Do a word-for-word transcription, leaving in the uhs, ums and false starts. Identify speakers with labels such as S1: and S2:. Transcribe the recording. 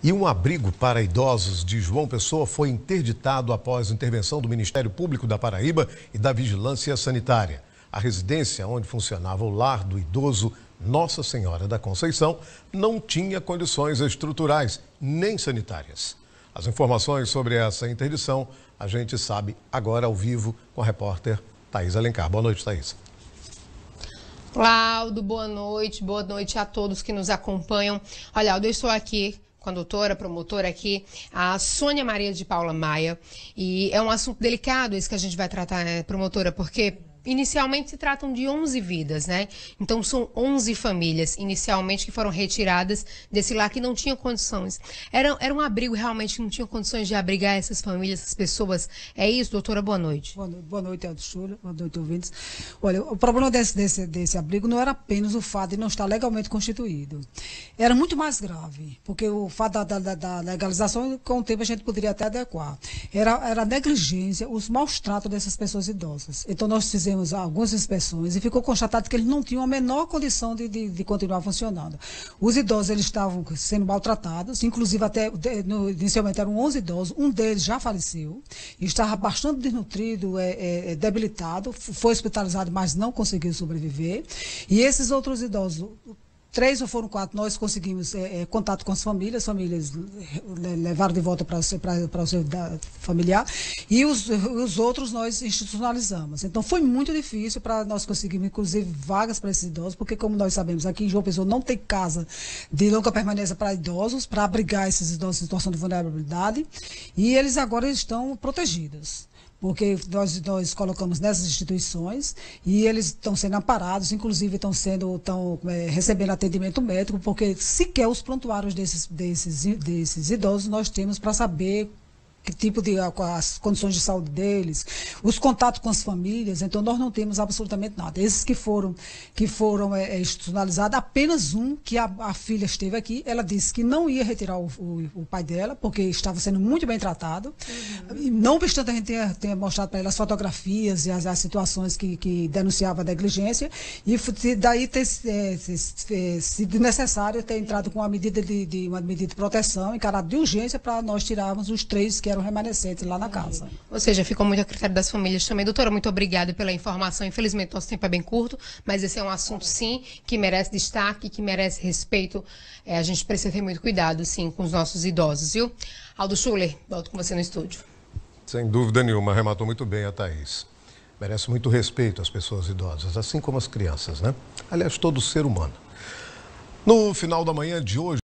S1: E um abrigo para idosos de João Pessoa foi interditado após intervenção do Ministério Público da Paraíba e da Vigilância Sanitária. A residência onde funcionava o lar do idoso Nossa Senhora da Conceição não tinha condições estruturais nem sanitárias. As informações sobre essa interdição a gente sabe agora ao vivo com a repórter Thaís Alencar. Boa noite, Thaís.
S2: Cláudio, boa noite, boa noite a todos que nos acompanham. Olha, eu estou aqui com a doutora, promotora aqui, a Sônia Maria de Paula Maia, e é um assunto delicado esse que a gente vai tratar, né, promotora, porque inicialmente se tratam de onze vidas, né? Então são onze famílias, inicialmente, que foram retiradas desse lar que não tinham condições. Era, era um abrigo realmente que não tinha condições de abrigar essas famílias, essas pessoas. É isso, doutora? Boa noite.
S3: Boa noite, boa noite, Eldo Júlia. Boa noite, ouvintes. Olha, o problema desse, desse, desse abrigo não era apenas o fato de não estar legalmente constituído. Era muito mais grave, porque o fato da, da, da legalização, com o tempo a gente poderia até adequar. Era, era a negligência, os maus tratos dessas pessoas idosas. Então nós fizemos algumas inspeções e ficou constatado que eles não tinham a menor condição de, de, de continuar funcionando. Os idosos eles estavam sendo maltratados, inclusive até no, inicialmente eram onze idosos, um deles já faleceu, estava bastante desnutrido, é, é, debilitado, foi hospitalizado, mas não conseguiu sobreviver. E esses outros idosos, três ou foram quatro, nós conseguimos é, é, contato com as famílias, as famílias levaram de volta para o seu da, familiar, e os, os outros nós institucionalizamos. Então foi muito difícil para nós conseguirmos, inclusive, vagas para esses idosos, porque, como nós sabemos, aqui em João Pessoa não tem casa de longa permanência para idosos, para abrigar esses idosos em situação de vulnerabilidade, e eles agora estão protegidos, porque nós, nós colocamos nessas instituições e eles estão sendo amparados, inclusive estão sendo, estão é, recebendo atendimento médico, porque sequer os prontuários desses, desses, desses idosos nós temos para saber que tipo de, as condições de saúde deles, os contatos com as famílias. Então nós não temos absolutamente nada. Esses que foram, que foram é, institucionalizados, apenas um, que a, a filha esteve aqui, ela disse que não ia retirar o, o, o pai dela, porque estava sendo muito bem tratado. Uhum. E não obstante a gente tenha, tenha mostrado para ela as fotografias e as, as situações que, que denunciavam a negligência, e daí ter é, sido necessário ter entrado com uma medida de, de, uma medida de proteção em caráter de urgência para nós tirarmos os três que eram remanescentes lá na casa.
S2: Ou seja, ficou muito a critério das famílias também. Doutora, muito obrigada pela informação. Infelizmente, nosso tempo é bem curto, mas esse é um assunto, sim, que merece destaque, que merece respeito. É, a gente precisa ter muito cuidado, sim, com os nossos idosos, viu? Aldo Schuller, volto com você no estúdio.
S1: Sem dúvida nenhuma, arrematou muito bem a Thaís. Merece muito respeito às pessoas idosas, assim como as crianças, né? Aliás, todo ser humano. No final da manhã de hoje,